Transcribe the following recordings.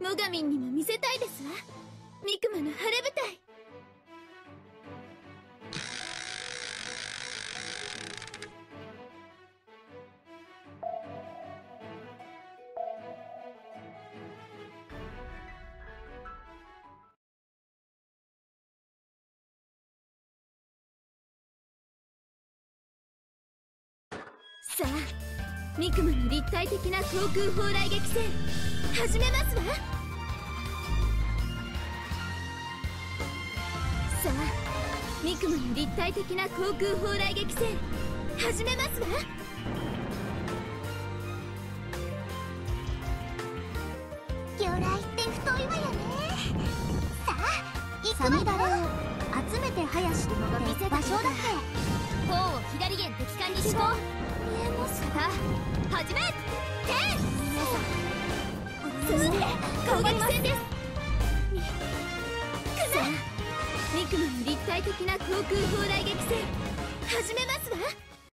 モガミンにも見せたいですわ、ミクマの晴れ舞台。さあ、ミクマの立体的な航空砲雷撃戦始めますわ。さあ、ミクマの立体的な航空砲雷撃戦始めますわ。 魚雷って太いわよね。さあ行くわよ。サミダレを集めて早しのが見せ場所だって。 砲を左舷敵艦に指導。見えますか。始め。皆さん、そして攻撃戦です。さあ、ミクマの立体的な航空砲雷撃戦始めますわ。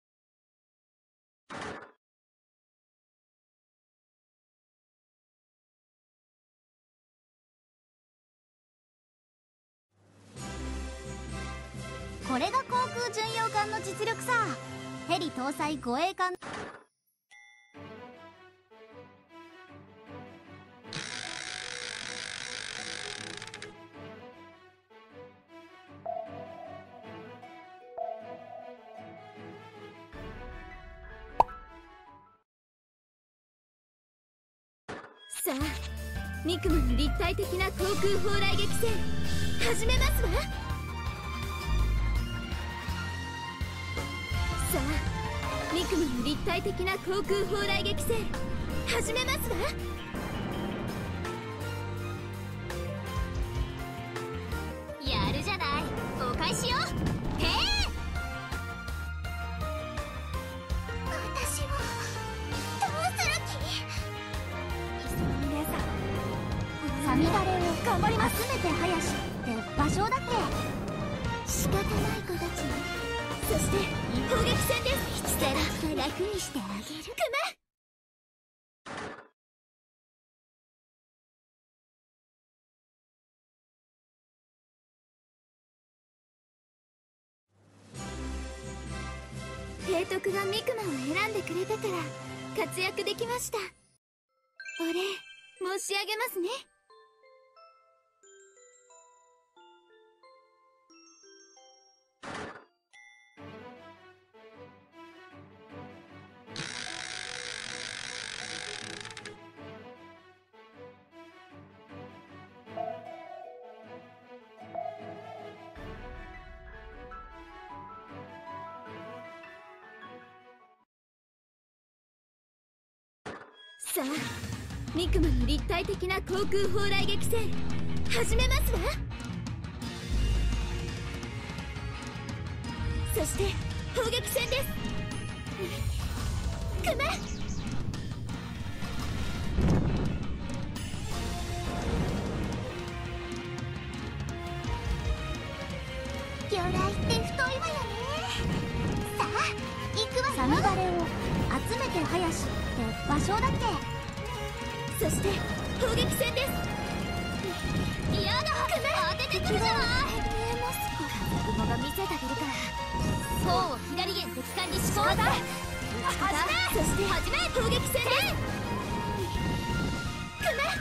これが航空巡洋艦の実力さ。ヘリ搭載護衛艦。 さあ、ミクマの立体的な航空砲雷撃戦始めますわ。さあ、ミクマの立体的な航空砲雷撃戦始めますわ。やるじゃない、お返しよ。へえ。 私をどうする気。 皆さん、 サミダレを頑張ります。集めて早しって場所だって。仕方ない子たちね。 そして攻撃戦です。 セラフ楽にしてあげる。 提督がミクマを選んでくれたから活躍できました。お礼申し上げますね。さあ、ミクマの立体的な航空砲雷撃戦始めますわ。そして砲撃戦です。クマ。 魚雷って太いわよね。さあ行くわよ。サミダレを集めて早しって場所だって。 そして砲撃戦です。 やだ、当ててくるじゃない。 見えますか。雲が見せてあげるから。砲を左舷敵艦に指導だ。そして始め。砲撃戦です。クマ。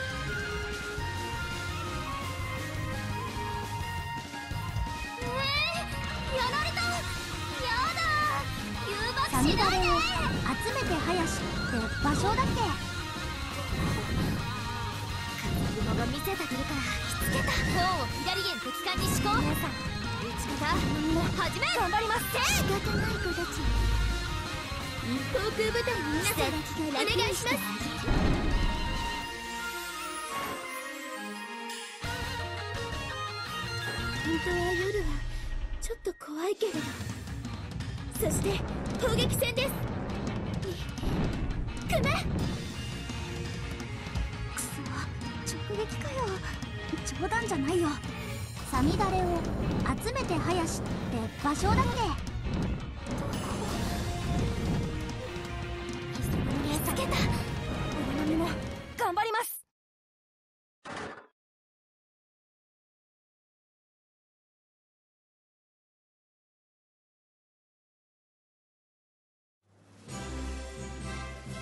やられた。やだ、誘爆しないで。集めて早しって場所だって。 雲が見せてあげるから。しつけた。砲を左舷敵艦に指導。皆さん、撃ち方始め。頑張ります。 仕方ない子たち。 航空部隊の皆さん、お願いします。本当は夜はちょっと怖いけれど。そして砲撃戦です。クマ。 くそ、直撃かよ。冗談じゃないよ。サミダレを集めて早しって場所だって。 見つけた。俺の身も頑張ります。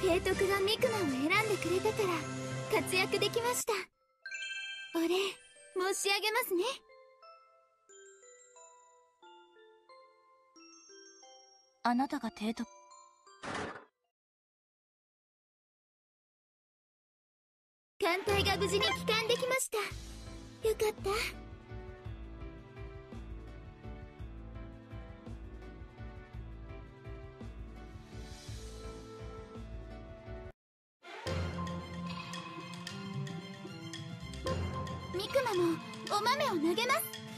提督がミクマを選んでくれたから活躍できました。お礼申し上げますね。 あなたが提督。 艦隊が無事に帰還できました。よかった。ミクマもお豆を投げます。